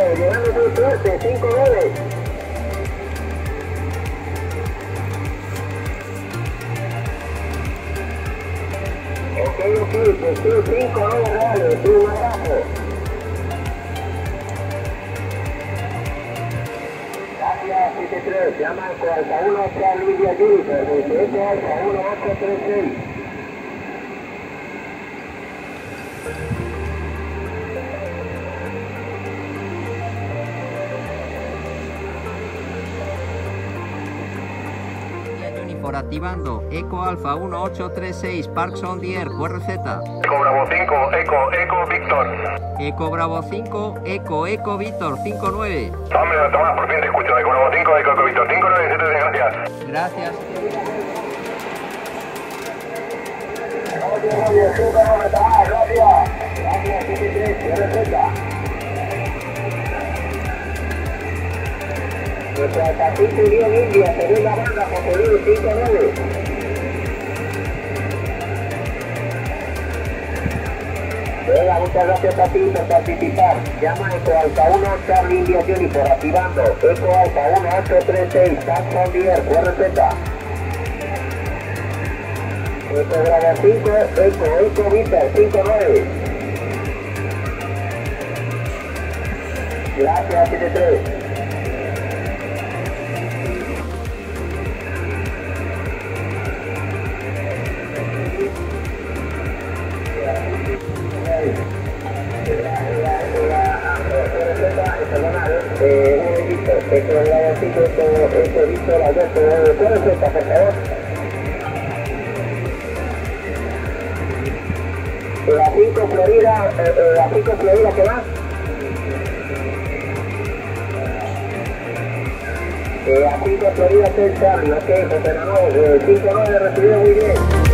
llegando muy fuerte, 5-9. Ok, pues sí, 5-9 reales, sí, un abrazo. Gracias, 73, llama al Alfa 1 Charlie India Juniper, desde Alfa 1836. Juniper activando, Eco Alfa 1836, Parks on the Air, QRZ. Eco Bravo 5, Eco Víctor. Eco Bravo 5, Eco Víctor, 5-9. Toma, por fin te escucho. Eco Bravo 5, Eco Víctor, 5-9, gracias. Gracias. Gracias, 73, QRZ. Nuestra Pacific Unión India, segunda banda, José Luis, 5-9. Venga, muchas gracias a ti por participar. Llama Eco Alfa 1 Charlie India Juniper, activando. Eco Alfa 1836, Parks on the Air, QRZ. Eco Bravo 5, Eco Víctor, 5-9. Gracias, 73. Un momentito, Eco Bravo 5, Eco Víctor, Alberto, QRZ, por favor. La 5 Florida, ¿qué más? A 5 Florida, 6 Charlie, ok, José Ramón, 5-9 recibido muy bien.